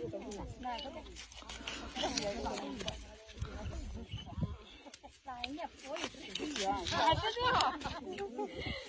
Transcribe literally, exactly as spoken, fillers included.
来，你也不会。哎，真的。